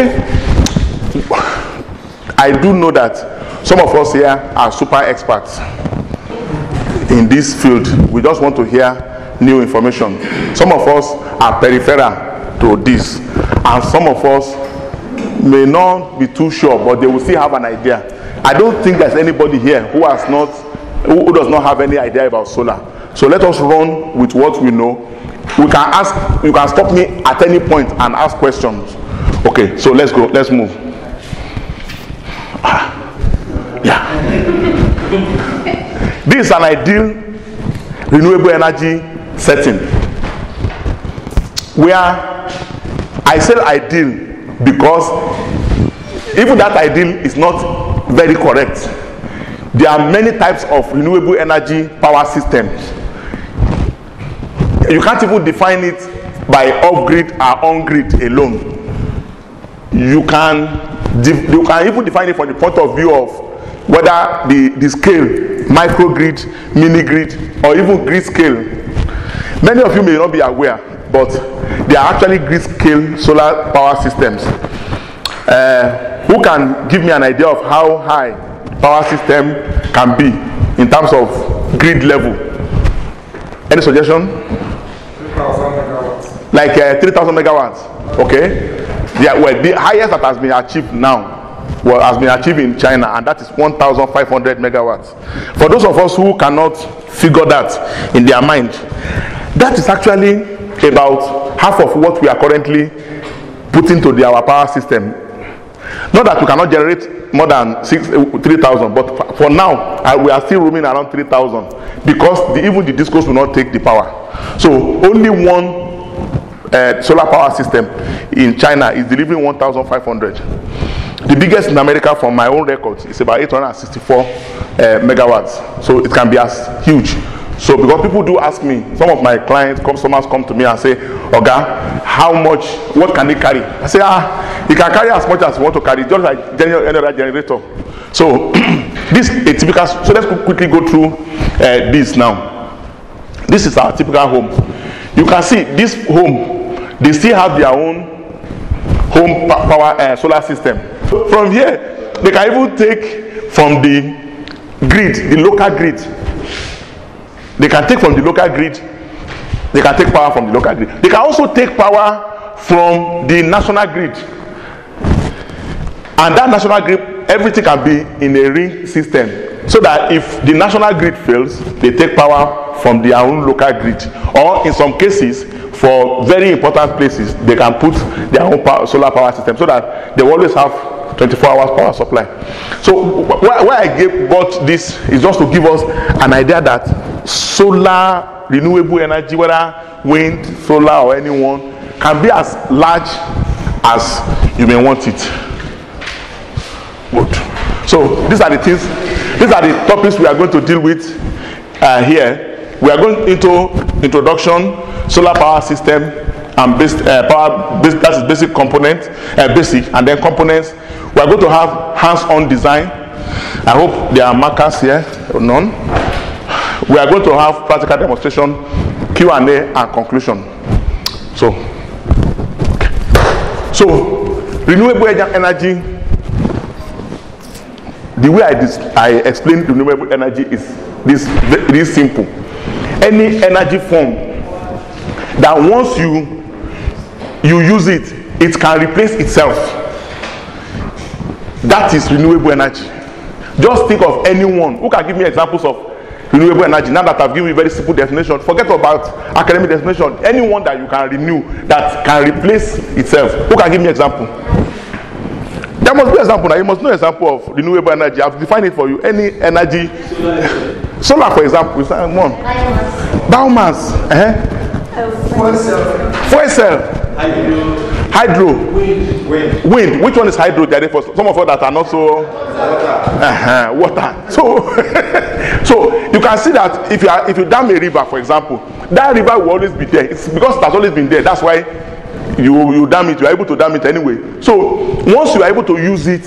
Okay. I do know that some of us here are super experts in this field. We just want to hear new information. Some of us are peripheral to this, and some of us may not be too sure, but they will still have an idea. I don't think there's anybody here who does not have any idea about solar. So let us run with what we know. You can stop me at any point and ask questions. Okay, so let's go, let's move. Yeah. This is an ideal renewable energy setting, where I say ideal because even that ideal is not very correct. There are many types of renewable energy power systems. You can't even define it by off-grid or on-grid alone. You can even define it from the point of view of whether the scale, microgrid, mini-grid, or even grid scale. Many of you may not be aware, but they are actually grid scale solar power systems. Who can give me an idea of how high power system can be in terms of grid level? Any suggestion? 3,000 megawatts. Like 3,000 megawatts. Okay. Well, the highest that has been achieved now has been achieved in China, and that is 1,500 megawatts. For those of us who cannot figure that in their mind, that is actually about half of what we are currently putting to our power system. Not that we cannot generate more than 3,000, but for now we are still roaming around 3,000 because even the discos will not take the power. So only one solar power system in China is delivering 1,500. The biggest in America, from my own records, is about 864 megawatts. So it can be as huge. So because people do ask me, some of my customers come to me and say, Oga, how much, what can it carry? I say, it can carry as much as you want to carry, just like any other generator. So this is a typical, so let's quickly go through this now. This is our typical home. You can see this home, they still have their own home power solar system. From here, they can even take from the grid, the local grid. They can take from the local grid. They can take power from the local grid. They can also take power from the national grid. And that national grid, everything can be in a ring system. So that if the national grid fails, they take power from their own local grid. Or in some cases, for very important places, they can put their own solar power system so that they will always have 24 hours power supply. So why I bought this is just to give us an idea that solar renewable energy, whether wind, solar, or anyone, can be as large as you may want it. Good. So these are the things, these are the topics we are going to deal with here. We are going into introduction, solar power system, and that is basic component, basic, and then components. We are going to have hands-on design. I hope there are markers here, or none. We are going to have practical demonstration, Q&A, and conclusion. So renewable energy, the way I explain renewable energy is this simple. Any energy form that once you use it, it can replace itself. That is renewable energy. Just think of anyone who can give me examples of renewable energy. Now that I've given you a very simple definition, forget about academic definition. Anyone that you can renew, that can replace itself. Who can give me an example? There must be an example now. You must know an example of renewable energy. I've defined it for you. Any energy. Solar, for example. One. Biomass. Fuel cell. Hydro. Wind. Which one is hydro? For some of us that are not so water. So you can see that if you dam a river, for example, that river will always be there. It's because it has always been there. That's why you dam it. You are able to dam it anyway. So once you are able to use it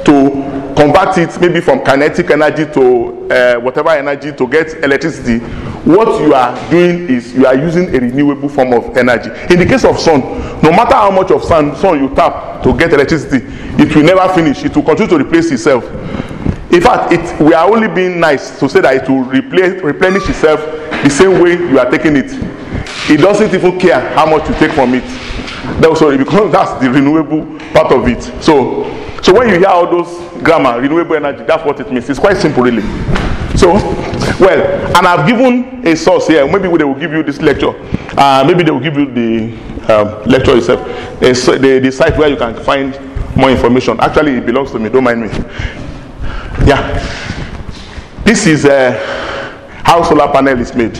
to convert it, maybe from kinetic energy to whatever energy to get electricity, what you are doing is you are using a renewable form of energy. In the case of sun, no matter how much of sun you tap to get electricity, it will never finish. It will continue to replace itself. In fact, we are only being nice to say that it will replenish itself the same way you are taking it. It doesn't even care how much you take from it. Because that's the renewable part of it. So when you hear all those grammar, renewable energy, that's what it means. It's quite simple, really. So, well, and I've given a source here. Maybe they will give you this lecture. Maybe they will give you the lecture itself. The site where you can find more information. Actually, it belongs to me. Don't mind me. Yeah. This is how solar panel is made.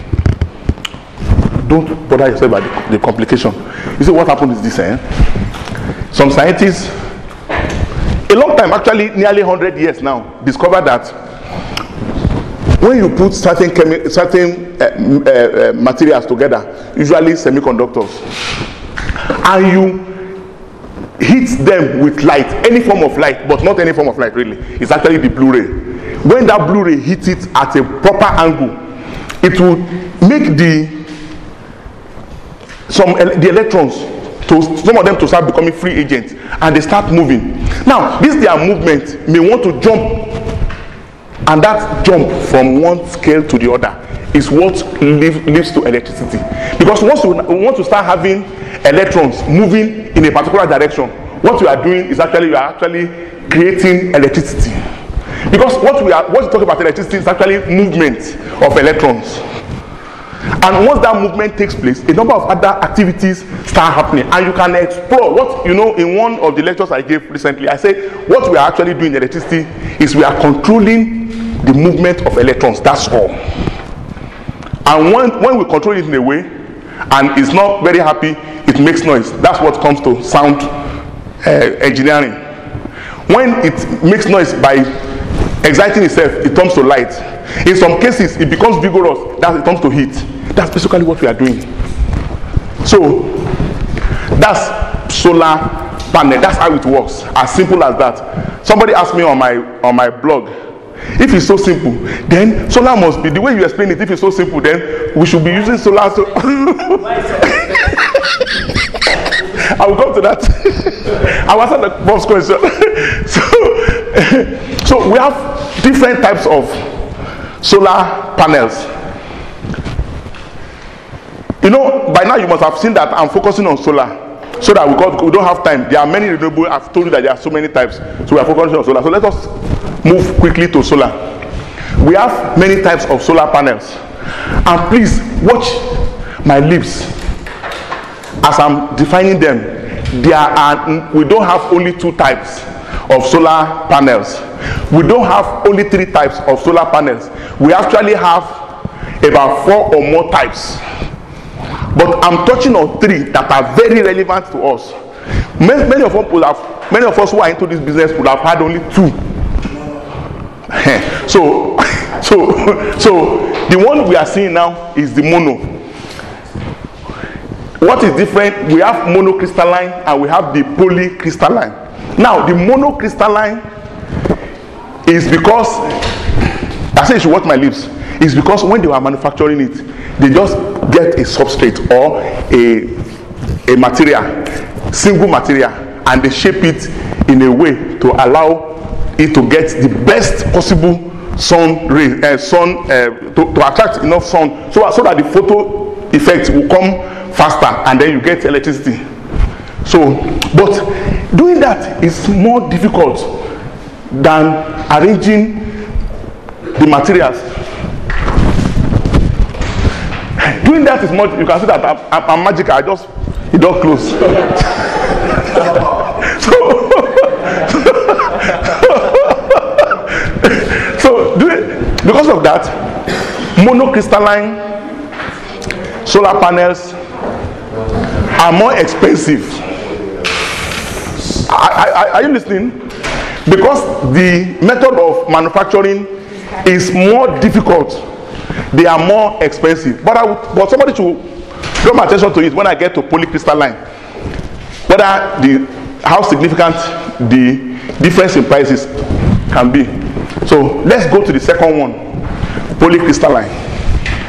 Don't bother yourself about the complication. You see, what happened is this. Some scientists, a long time, actually nearly 100 years now, discovered that when you put certain materials together, usually semiconductors, and you heat them with light, any form of light, but not any form of light really, it's actually the Blu-ray. When that Blu-ray hits it at a proper angle, it will make the electrons, some of them to start becoming free agents, and they start moving. Now, this their movement may want to jump, and that jump from one scale to the other is what leads to electricity. Because once we want to start having electrons moving in a particular direction, what you are doing is actually creating electricity. Because what you talk about electricity is actually movement of electrons. And once that movement takes place, a number of other activities start happening, and you can explore what, in one of the lectures I gave recently, I said what we are actually doing in electricity is we are controlling the movement of electrons. That's all. And when we control it in a way and it's not very happy, it makes noise. That's what comes to sound engineering. When it makes noise by exciting itself, it comes to light. In some cases, it becomes vigorous, it comes to heat. That's basically what we are doing. So, that's solar panel. That's how it works. As simple as that. Somebody asked me on my blog, if it's so simple, then solar must be, the way you explain it, if it's so simple, then we should be using solar. I will come to that. I will answer the Bob's question. So we have different types of solar panels. By now you must have seen that I'm focusing on solar, so that we don't have time. There are many renewable. I've told you that there are so many types, so we are focusing on solar. So let us move quickly to solar. We have many types of solar panels, and please watch my lips as I'm defining them. We don't have only 2 types of solar panels. We don't have only 3 types of solar panels. We actually have about 4 or more types. But I'm touching on 3 that are very relevant to us. Many of us who are into this business would have had only 2. So the one we are seeing now is the mono. What is different? We have monocrystalline and we have the polycrystalline. Now the monocrystalline is because, I say you should watch my lips, is because when they were manufacturing it, they just get a substrate or a material, single material, and they shape it in a way to allow it to get the best possible sun ray, to attract enough sun, so that the photo effect will come faster, and then you get electricity. So, but doing that is more difficult than arranging the materials. Doing that is more. You can see that I'm magical. It don't close. Because of that, monocrystalline solar panels are more expensive. Are you listening? Because the method of manufacturing is more difficult, they are more expensive. But somebody should draw my attention to it when I get to polycrystalline, how significant the difference in prices can be. So let's go to the second one, polycrystalline.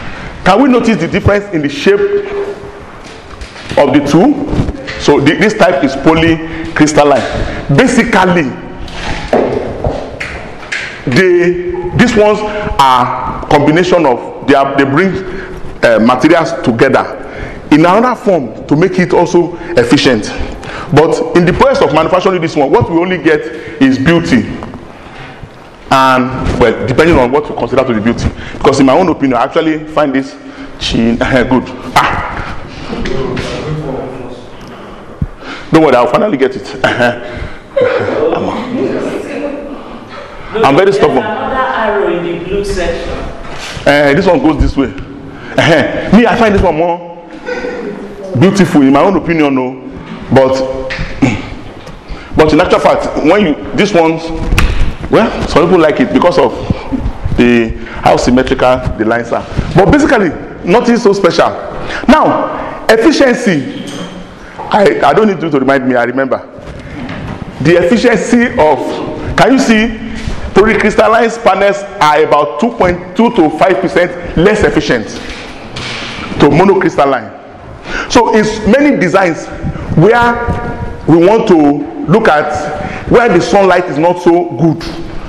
Can we notice the difference in the shape of the two? So this type is polycrystalline. Basically, these ones are combination of they bring materials together in another form to make it also efficient. But in the process of manufacturing this one, what we only get is beauty. And well, depending on what you consider to be beauty, because in my own opinion, I actually find this good. Don't worry, I'll finally get it. I'm very stubborn. Another arrow in the blue section. This one goes this way. Me, I find this one more beautiful in my own opinion, no. But in actual fact, when these ones, well, some people like it because of how symmetrical the lines are. But basically, nothing so special. Now, efficiency. I don't need you to remind me. I remember the efficiency of. Can you see? Polycrystalline panels are about 2.2 to 5% less efficient to monocrystalline. So in many designs where we want to look at where the sunlight is not so good,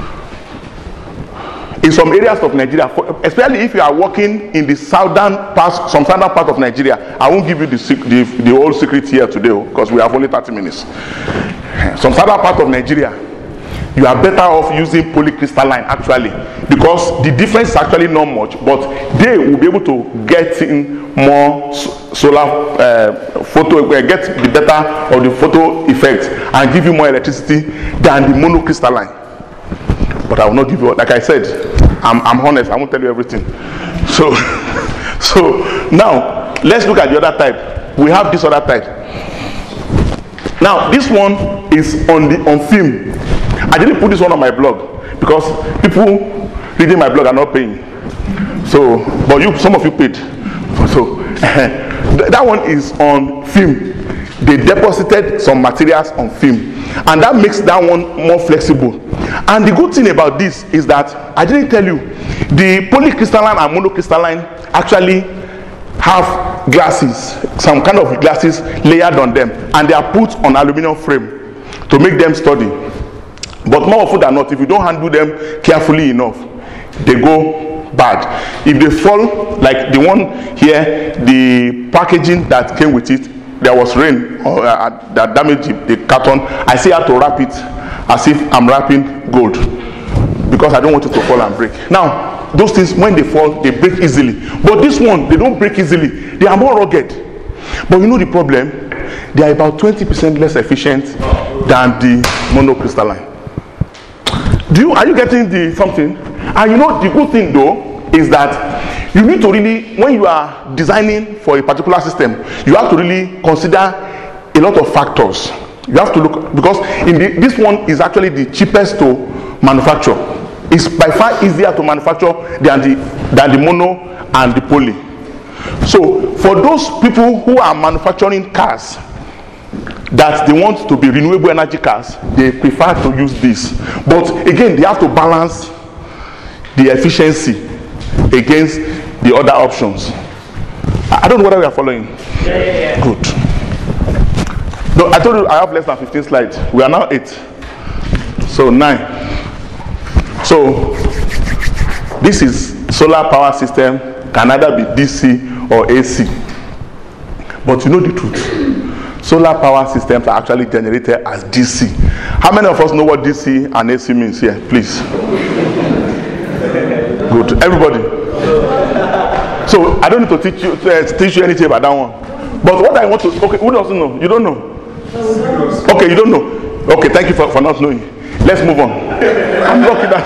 in some areas of Nigeria, especially if you are working in the southern part, some southern part of Nigeria, I won't give you the whole secret here today because we have only 30 minutes. Some southern part of Nigeria, you are better off using polycrystalline actually, because the difference is actually not much, but they will be able to get in more solar photo, get the better of the photo effect and give you more electricity than the monocrystalline. But I will not give you, like I said, I'm honest, I won't tell you everything. So now let's look at the other type. We have this other type. Now this one is on film. I didn't put this one on my blog because people reading my blog are not paying. So, but some of you paid. So that one is on film. They deposited some materials on film, and that makes that one more flexible. And the good thing about this is that I didn't tell you, the polycrystalline and monocrystalline actually have glasses, some kind of glasses layered on them, and they are put on aluminum frame to make them sturdy. But more often than not, if you don't handle them carefully enough, they go bad. If they fall, like the one here, the packaging that came with it, there was rain that damaged the carton. I still had to wrap it as if I'm wrapping gold because I don't want it to fall and break. Now, those things, when they fall, they break easily. But this one, they don't break easily. They are more rugged. But you know the problem? They are about 20% less efficient than the monocrystalline. Are you getting the something? And you know the good thing though is that you need to really, when you are designing for a particular system, you have to really consider a lot of factors. You have to look, because this one is actually the cheapest to manufacture. It's by far easier to manufacture than the mono and the poly. So for those people who are manufacturing cars that they want to be renewable energy cars, they prefer to use this. But again, they have to balance the efficiency against the other options. I don't know whether we are following. Yeah. Good. No, I told you I have less than 15 slides. We are now 8. So 9. So this is solar power system, can either be DC or AC. But you know the truth. Solar power systems are actually generated as DC. How many of us know what DC and AC means here? Please. Good. Everybody. So I don't need to teach you anything about that one. But what I want to, okay, who doesn't know? You don't know? Okay, you don't know. Okay, thank you for not knowing. Let's move on. I'm lucky that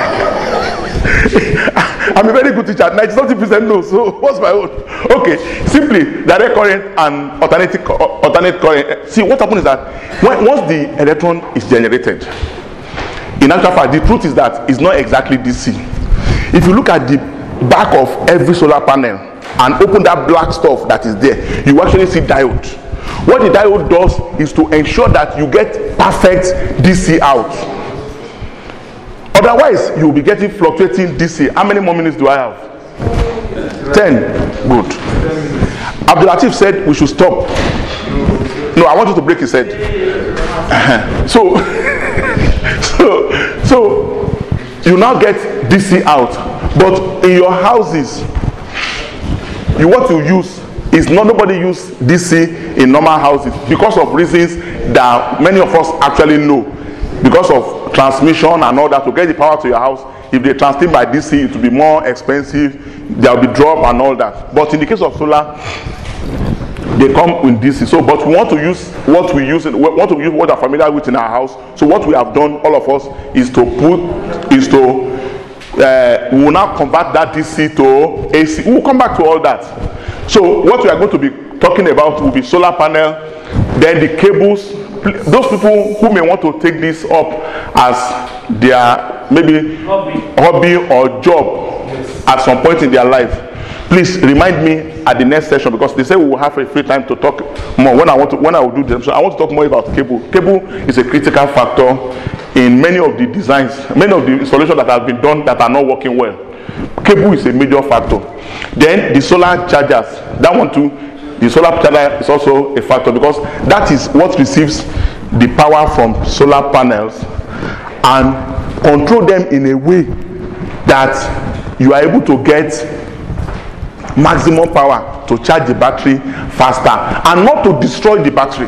I'm a very good teacher. 90% no. So what's my own? Okay, simply direct current and alternate current. See, what happens is that once the electron is generated, in actual fact, the truth is that it's not exactly DC. If you look at the back of every solar panel and open that black stuff that is there, you actually see diode. What the diode does is to ensure that you get perfect DC out. Otherwise, you'll be getting fluctuating DC. How many more minutes do I have? 10. Good. Abdul Latif said we should stop. No, I want you to break his head. So you now get DC out, but in your houses, what you use is nobody use DC in normal houses because of reasons that many of us actually know. Because of transmission and all that, to get the power to your house, if they transmit by DC, it will be more expensive. There will be drop and all that. But in the case of solar, they come in DC. So, but we want to use what we use. We want to use what are familiar with in our house. So, what we have done, all of us, is to we will now convert that DC to AC. We will come back to all that. So, what we are going to be talking about will be solar panel, then the cables. Those people who may want to take this up as their maybe hobby or job at some point in their life, please remind me at the next session, because they say we will have a free time to talk more when I will do them. So I want to talk more about cable. Cable is a critical factor in many of the designs, many of the installations that have been done that are not working well. Cable is a major factor. Then the solar chargers, that one too. The solar charger is also a factor, because that is what receives the power from solar panels and control them in a way that you are able to get maximum power to charge the battery faster and not to destroy the battery.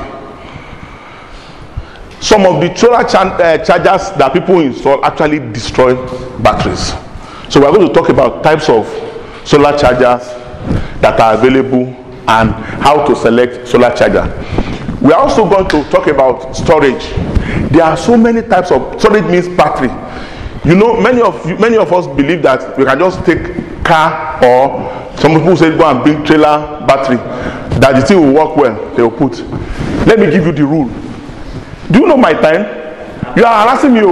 Some of the solar chargers that people install actually destroy batteries. So we are going to talk about types of solar chargers that are available and how to select solar charger. We are also going to talk about storage. There are so many types of storage. Means battery. You know, many of us believe that we can just take car, or some people say go and bring trailer battery, that the thing will work well. They will put. Let me give you the rule. Do you know my time? You are harassing me.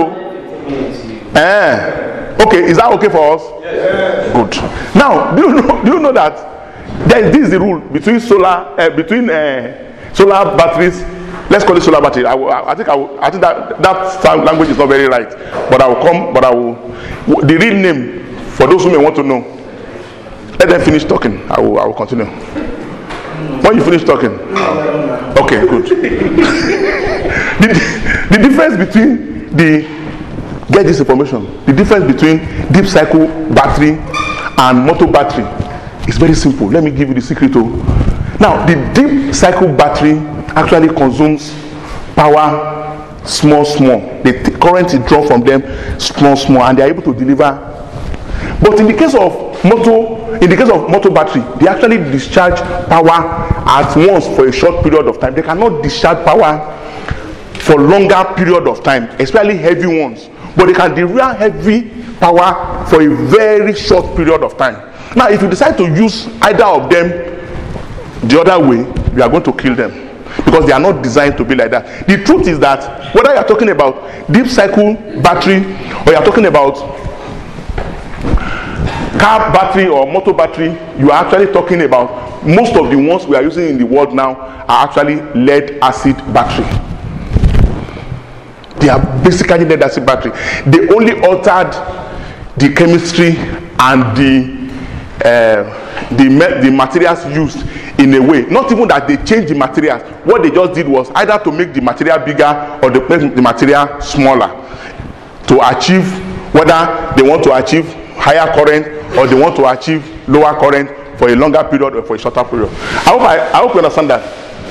Okay, is that okay for us? Yes. Good. Now, do you know that this is the rule between solar batteries? Let's call it solar battery. I think that language is not very right, but the real name for those who may want to know. Let them finish talking. I will continue. When you finish talking, okay, good. the difference between get this information. The difference between deep cycle battery and motor battery is very simple. Let me give you the secret. Now, the deep cycle battery actually consumes power small. The current is drawn from them small, and they are able to deliver. But in the case of motor battery, they actually discharge power at once for a short period of time. They cannot discharge power for longer period of time, especially heavy ones. But they can deliver heavy power for a very short period of time. Now, if you decide to use either of them the other way, you are going to kill them, because they are not designed to be like that. The truth is that whether you are talking about deep cycle battery, or you are talking about car battery or motor battery, you are actually talking about most of the ones we are using in the world now are actually lead acid battery. They are basically lead acid battery. They only altered the chemistry and the materials used in a way. Not even that they changed the materials. What they just did was either to make the material bigger or to make the material smaller, to achieve whether they want to achieve higher current or they want to achieve lower current for a longer period or for a shorter period. I hope you understand that.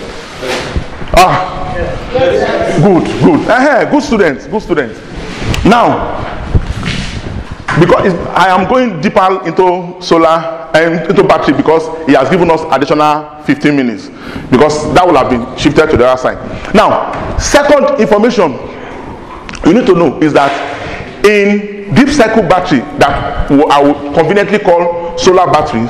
Good students. Now, because I am going deeper into solar and into battery, because he has given us additional 15 minutes, because that will have been shifted to the other side. Now, second information you need to know is that in deep cycle battery, that I would conveniently call solar batteries,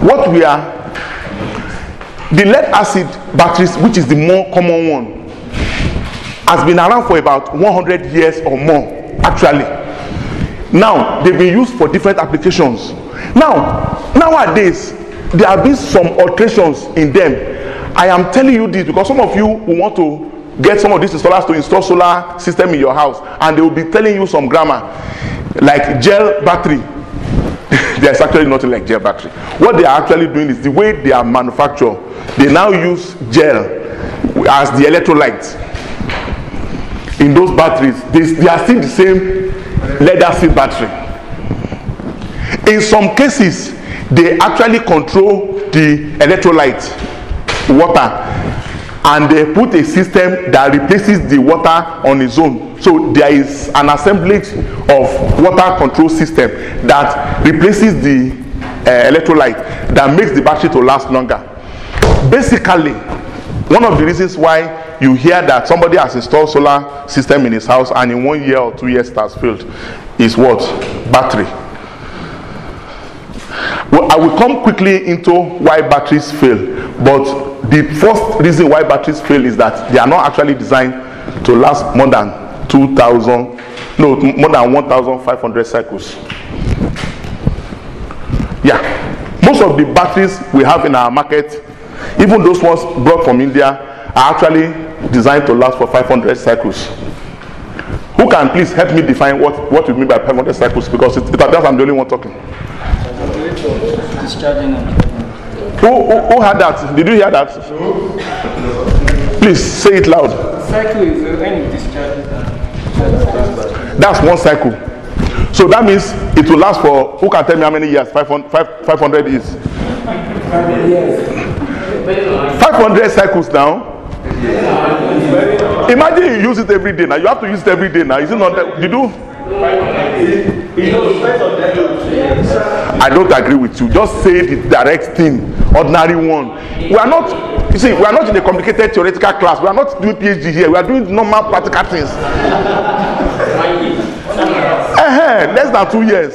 the lead acid batteries, which is the more common one, has been around for about 100 years or more, actually. Now, they've been used for different applications. Now, nowadays, there have been some alterations in them. I am telling you this because some of you will want to get some of these installers to install solar system in your house, and they will be telling you some grammar like gel battery. there's actually nothing like gel battery. What they are actually doing is the way they are manufactured. They now use gel as the electrolyte in those batteries. They are still the same lead-acid battery. In some cases, they actually control the electrolyte, water, and they put a system that replaces the water on its own. So there is an assemblage of water control system that replaces the electrolyte, that makes the battery to last longer. Basically, one of the reasons why you hear that somebody has installed solar system in his house and in 1 year or 2 years it has failed is what? Battery. Well, I will come quickly into why batteries fail, but the first reason why batteries fail is that they are not actually designed to last more than 1,500 cycles. Yeah, most of the batteries we have in our market, even those ones brought from India, are actually designed to last for 500 cycles. Who can please help me define what we mean by 500 cycles? Because I'm the only one talking. Who had that? Did you hear that? Please say it loud. Cycle is when you discharge. That's one cycle. So that means it will last for, who can tell me how many years 500 is? 500 cycles now. Imagine you use it every day now. You have to use it every day now. Is it not that? Did you? I don't agree with you. Just say the direct thing, ordinary one. We are not, you see, we are not in a complicated theoretical class. We are not doing PhD here. We are doing normal practical things. Less than 2 years.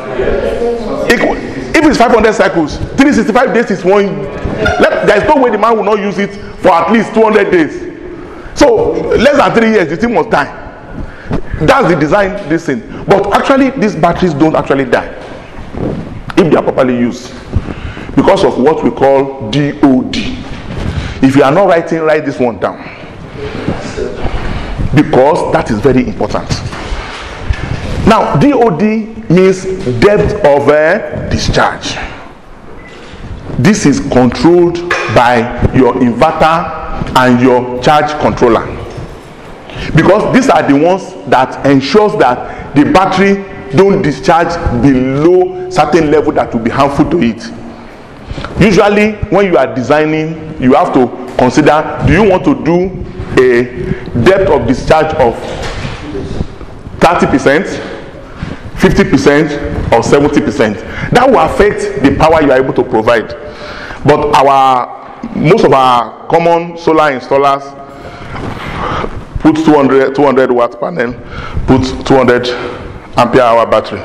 If it's 500 cycles, 365 days is one. There is no way the man will not use it for at least 200 days. So less than 3 years, the thing must die. That's the design, this thing. But actually, these batteries don't actually die if they are properly used, because of what we call DOD. If you are not writing, write this one down, because that is very important. Now, DOD means depth of discharge. This is controlled by your inverter and your charge controller, because these are the ones that ensures that the battery don't discharge below certain level that will be harmful to it. Usually when you are designing, you have to consider, do you want to do a depth of discharge of 30%, 50%, or 70%? That will affect the power you are able to provide. But most of our common solar installers put 200 watt panel, put 200 ampere hour battery.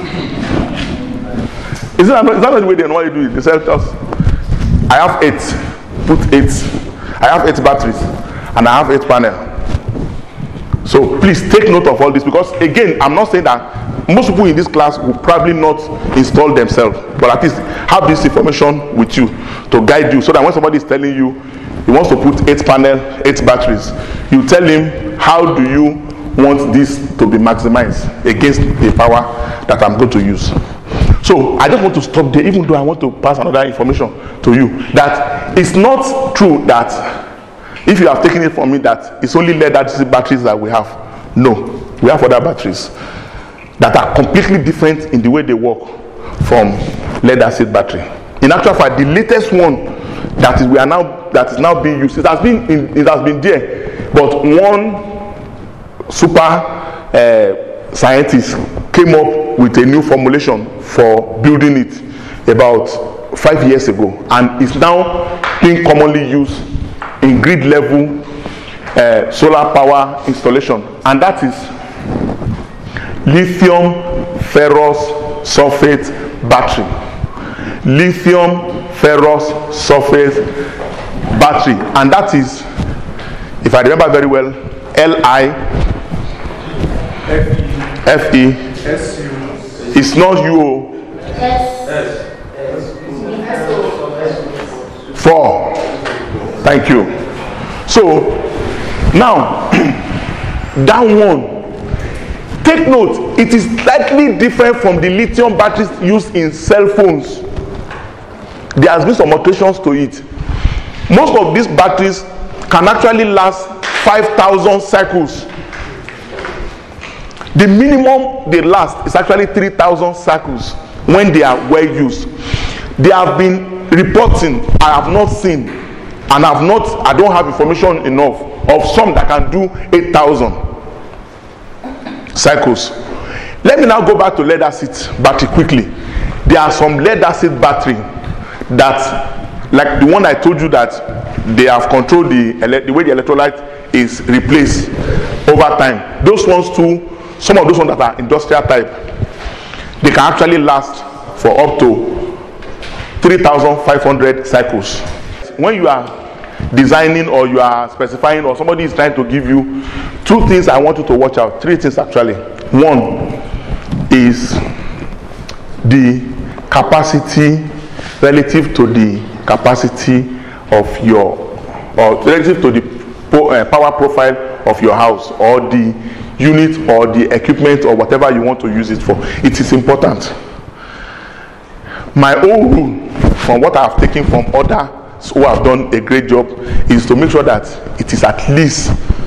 Is that not the way they normally do it? They say, I have 8, put 8. I have 8 batteries and I have 8 panel. So please take note of all this, because again, I'm not saying that most people in this class will probably not install themselves, but at least have this information with you to guide you, so that when somebody is telling you he wants to put 8 panel, 8 batteries, you tell him, how do you want this to be maximized against the power that I'm going to use? So I just want to stop there, even though I want to pass another information to you, that it's not true that if you have taken it from me that it's only lead-acid batteries that we have. No, we have other batteries that are completely different in the way they work from lead-acid battery. In actual fact, the latest one that is now being used, it has been there, but one super scientist came up with a new formulation for building it about 5 years ago, and it's now being commonly used in grid level solar power installation, and that is lithium ferrous sulfate battery. Lithium ferrous sulfate battery, and that is, if I remember very well, LIFE. It's not UO. 4. Thank you. So now that one, take note, it is slightly different from the lithium batteries used in cell phones. There has been some alterations to it. Most of these batteries can actually last 5,000 cycles. The minimum they last is actually 3,000 cycles when they are well used. They have been reporting, I have not seen, and I don't have information enough of some that can do 8,000 cycles. Let me now go back to lead acid battery quickly. There are some lead acid battery that, like the one I told you, that they have controlled the way the electrolyte is replaced over time. Those ones too, some of those ones that are industrial type, they can actually last for up to 3,500 cycles. When you are designing or you are specifying or somebody is trying to give you, two things I want you to watch out. Three things actually. One is the capacity relative to the capacity of your, or relative to the power profile of your house, or the unit or the equipment or whatever you want to use it for. It is important. My own rule, from what I have taken from others who have done a great job, is to make sure that it is at least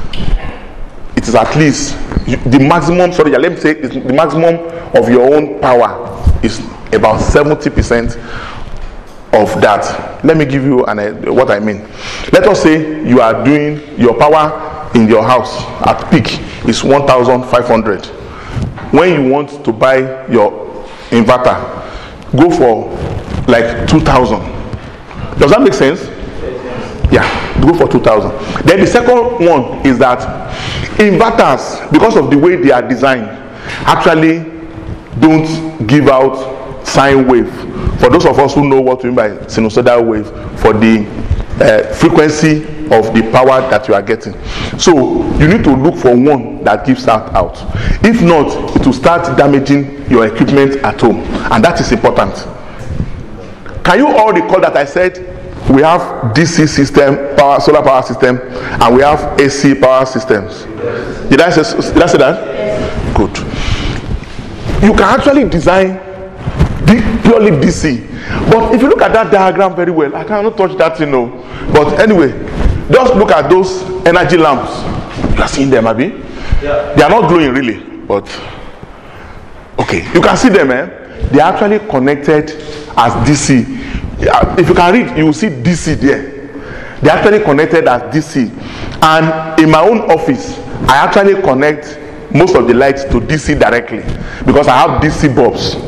the maximum, let me say the maximum of your own power is about 70% of that. Let me give you what I mean. Let us say you are doing your power in your house at peak is 1,500. When you want to buy your inverter, go for like 2,000. Does that make sense? Yeah, go for 2,000. Then the second one is that inverters, because of the way they are designed, actually don't give out sine wave. For those of us who know what we mean by sinusoidal wave, for the frequency of the power that you are getting. So you need to look for one that gives that out. If not, it will start damaging your equipment at home, and that is important. Can you all recall that I said we have DC system, solar power system, and we have AC power systems? Did I say that? Yes. Good. You can actually design purely DC. But if you look at that diagram very well, I cannot touch that, But anyway, just look at those energy lamps. You are seeing them, Abi? Yeah. They are not glowing really, but okay, you can see them, They are actually connected as DC. If you can read, you will see DC there. They are actually connected as DC. And in my own office, I actually connect most of the lights to DC directly because I have DC bulbs.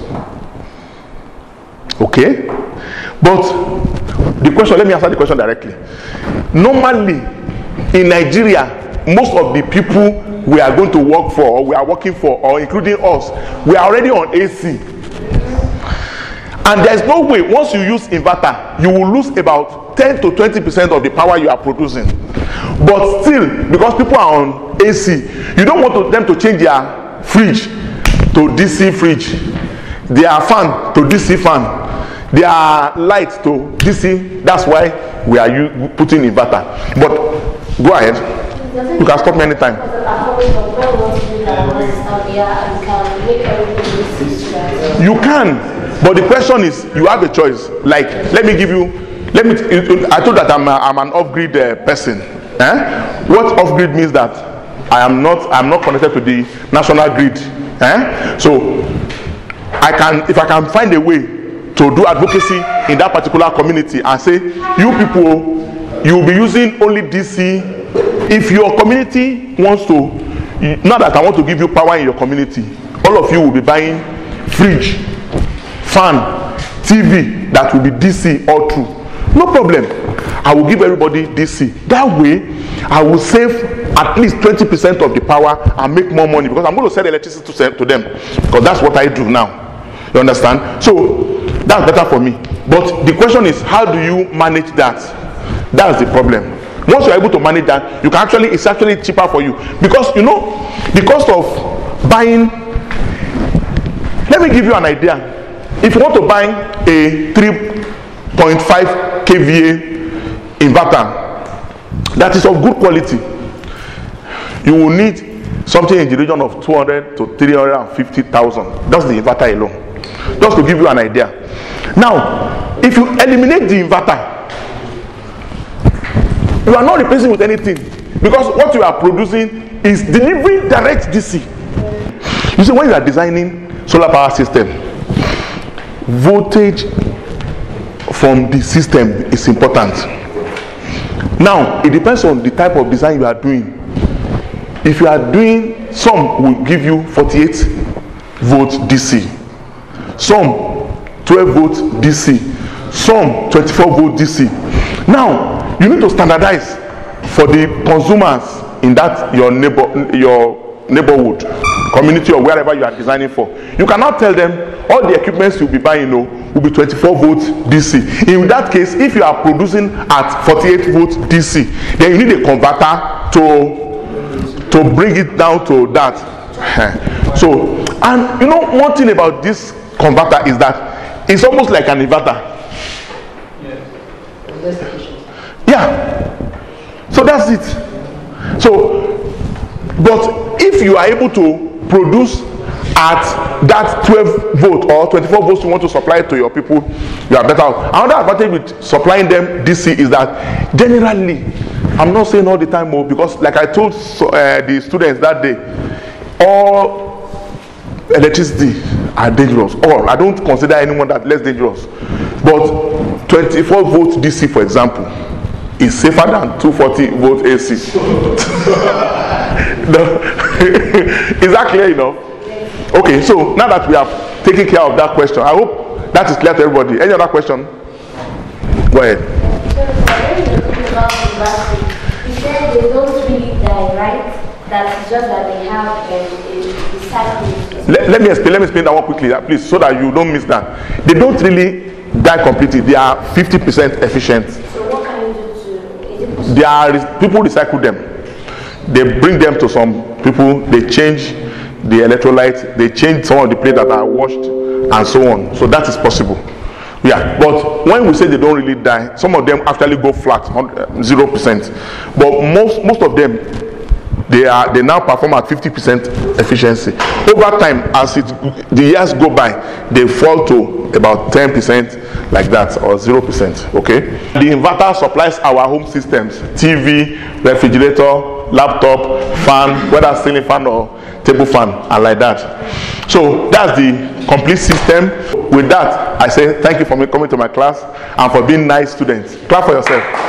Okay? But the question, let me answer the question directly. Normally, in Nigeria, most of the people we are going to work for, or we are working for, or including us, we are already on AC. And there is no way, once you use inverter, you will lose about 10 to 20% of the power you are producing. But still, because people are on AC, you don't want them to change their fridge to DC fridge, their fan to DC fan, their light to DC. That's why we are putting inverter. But go ahead. You can stop me anytime. You can. But the question is, you have a choice. Like, I told that I'm an off-grid person. What off-grid means that I'm not connected to the national grid. So if I can find a way to do advocacy in that particular community and say, you people, you will be using only DC. If your community wants to, not that I want to give you power in your community, all of you will be buying fridge, fan, TV that will be DC all through. No problem. I will give everybody DC. That way, I will save at least 20% of the power and make more money because I'm going to sell electricity to them because that's what I do now. You understand? So that's better for me. But the question is, how do you manage that? That's the problem. Once you're able to manage that, you can it's actually cheaper for you because the cost of buying. Let me give you an idea. If you want to buy a 3.5 kVA inverter that is of good quality, you will need something in the region of 200 to 350,000. That's the inverter alone. Just to give you an idea. Now, if you eliminate the inverter, you are not replacing with anything, because what you are producing is delivering direct DC. You see, when you are designing solar power system, voltage from the system is important. Now, it depends on the type of design you are doing. If you are doing, some will give you 48 volt DC, some 12 volt DC, some 24 volt DC. Now, you need to standardize for the consumers in that your neighborhood, community, or wherever you are designing for. You cannot tell them all the equipments you'll be buying, will be 24 volt DC. In that case, if you are producing at 48 volt DC, then you need a converter to bring it down to that. So, and one thing about this converter is that it's almost like an inverter. Yeah. So that's it. So, but if you are able to produce at that 12 volt or 24 volts you want to supply to your people, you are better off. Another advantage with supplying them DC is that generally, I'm not saying all the time, because like I told the students that day, all electricity are dangerous. All, I don't consider anyone that less dangerous. But 24 volt DC, for example, is safer than 240 volt AC. Is that clear enough? Okay, so now that we have taken care of that question, I hope that is clear to everybody. Any other question? Go ahead. You said they don't really die, right? That's just that they have a cycle. Let me explain that one quickly, please, so that you don't miss that. They don't really die completely. They are 50% efficient. So what can you do to? They are people recycle them. They bring them to some people. They change the electrolyte. They change some of the plates that are washed, and so on. So that is possible. Yeah, but when we say they don't really die, some of them actually go flat, 0%. But most of them, they now perform at 50% efficiency. Over time, as the years go by, they fall to about 10%, like that, or 0%. Okay. The inverter supplies our home systems: TV, refrigerator, laptop, fan, whether ceiling fan or table fan, and like that. So that's the complete system. With that, I say thank you for coming to my class and for being nice students. Clap for yourself.